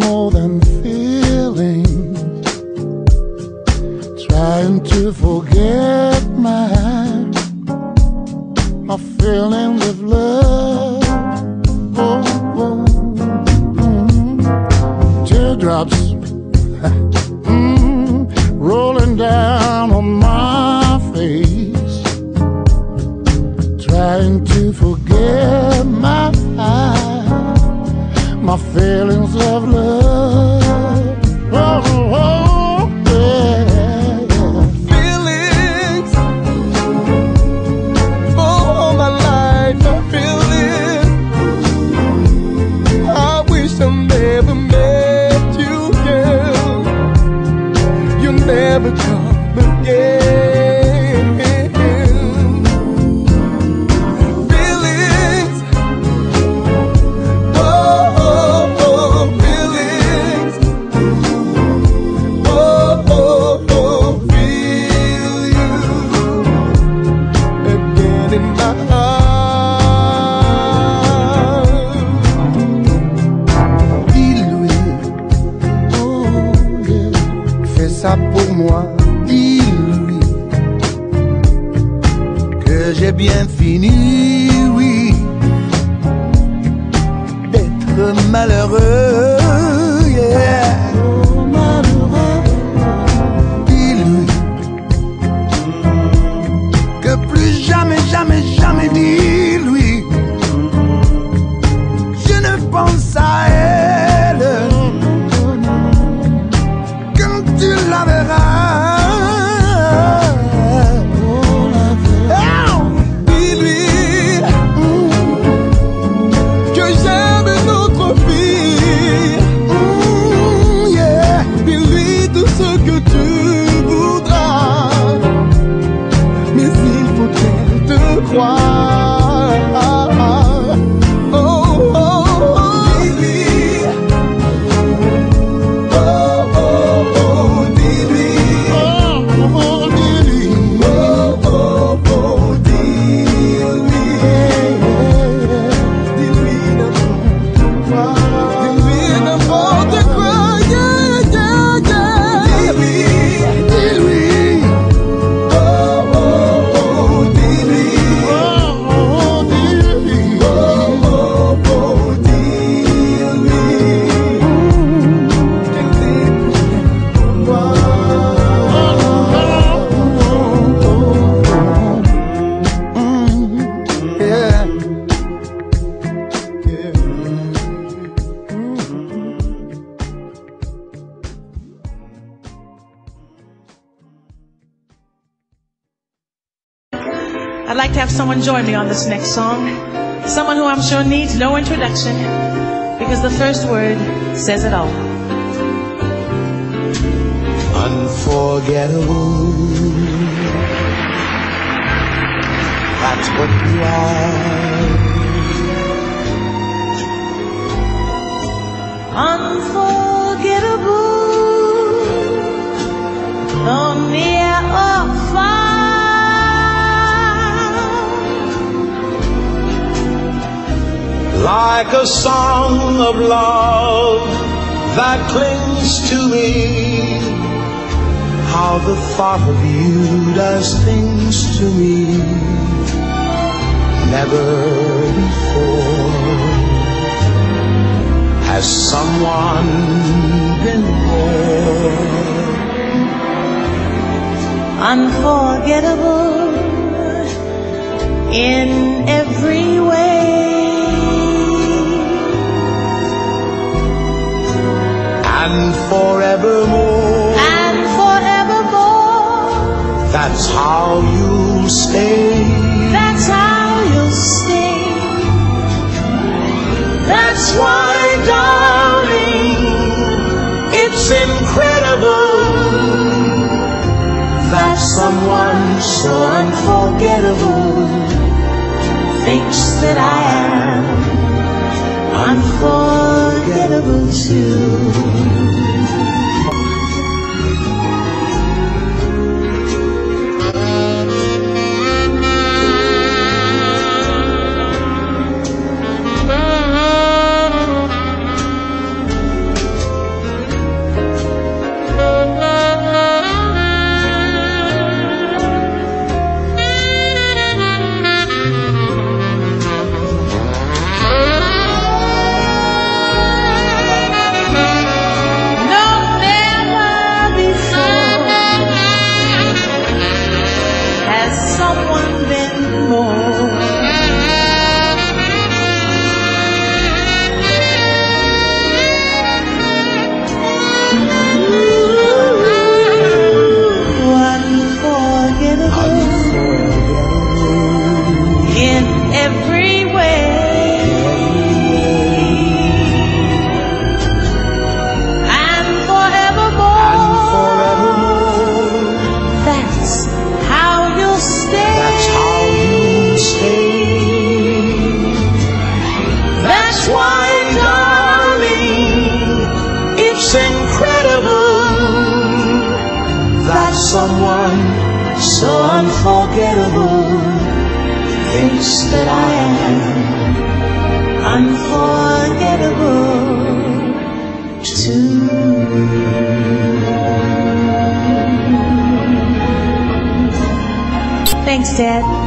more than feelings, trying to forget my feelings of love. Oh, oh, teardrops rolling down on my face, trying to forget my feelings of love. Oh, oh, yeah, yeah. Feelings, all my life I feel it. I wish I never met you, girl. You'll never come again. Ça pour moi, dis-lui que j'ai bien fini, oui, d'être malheureux, yeah. Oh, malheureux. Dis-lui que plus jamais, jamais, jamais, dis-lui je ne pense à elle. Tu la verras. Oh, dis-lui que j'aime notre fille. Yeah. Dis-lui tout ce que tu voudras, mais il faut qu'elle te croie. I'd like to have someone join me on this next song. Someone who I'm sure needs no introduction, because the first word says it all. Unforgettable, that's what you are. Unforgettable, though near or far. Like a song of love that clings to me, how the thought of you does things to me never before has someone been there. Unforgettable in every way, and forevermore, that's how you'll stay. That's how you'll stay. That's why, darling, it's incredible that someone so unforgettable thinks that I am unforgettable too. wish that I am unforgettable too. Thanks, Dad.